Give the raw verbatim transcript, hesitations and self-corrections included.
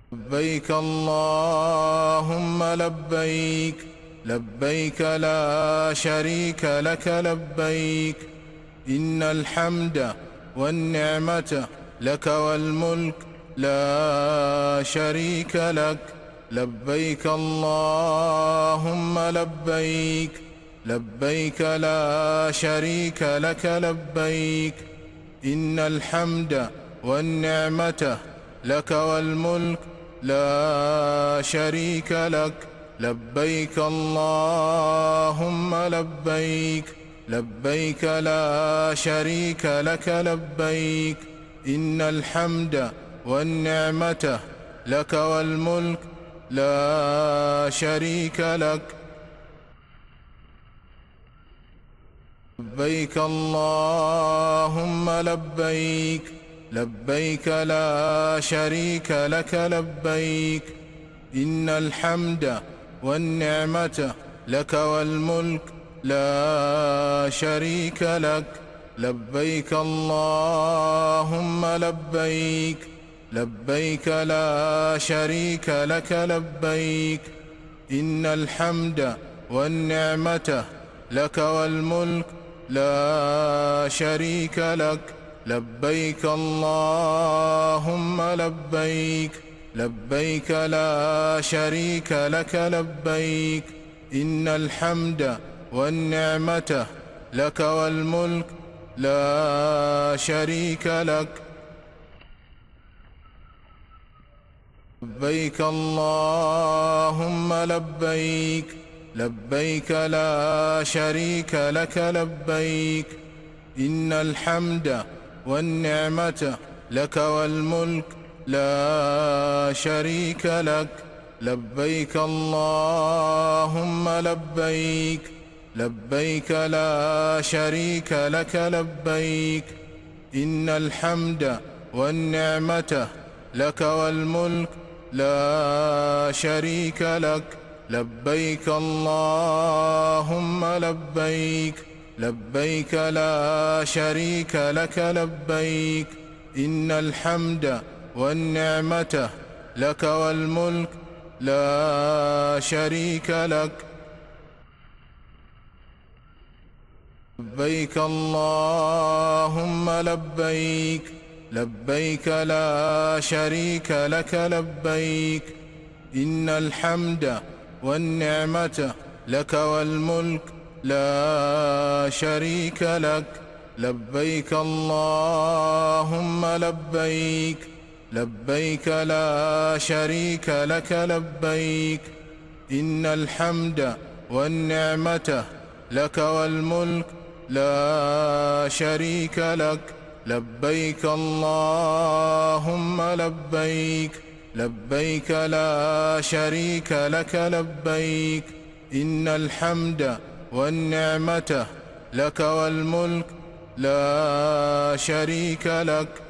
لبيك اللهم لبيك، لبيك لا شريك لك لبيك، إن الحمد والنعمة لك والملك لا شريك لك. لبيك اللهم لبيك، لبيك لا شريك لك لبيك، إن الحمد والنعمة لك والملك لا شريك لك. لبيك اللهم لبيك، لبيك لا شريك لك لبيك، إن الحمد والنعمة لك والملك لا شريك لك. لبيك اللهم لبيك، لبيك لا شريك لك لبيك، إن الحمد والنعمة لك والملك لا شريك لك. لبيك اللهم لبيك، لبيك لا شريك لك لبيك، إن الحمد والنعمة لك والملك لا شريك لك. لبيك اللهم لبيك، لبيك لا شريك لك لبيك، إن الحمد والنعمة لك والملك لا شريك لك. لبيك اللهم لبيك، لبيك لا شريك لك لبيك، إن الحمد والنعمة لك والملك لا شريك لك. لبيك اللهم لبيك، لبيك لا شريك لك لبيك، إن الحمد والنعمة لك والملك لا شريك لك. لبيك اللهم لبيك، لبيك لا شريك لك لبيك، إن الحمد والنعمة لك والملك لا شريك لك. لبيك اللهم لبيك، لبيك لا شريك لك لبيك، إن الحمد والنعمة لك والملك لا شريك لك. لبيك اللهم لبيك، لبيك لا شريك لك لبيك، إن الحمد والنعمة لك والملك لا شريك لك. لبيك اللهم لبيك، لبيك لا شريك لك لبيك، إن الحمد والنعمة لك والملك لا شريك لك.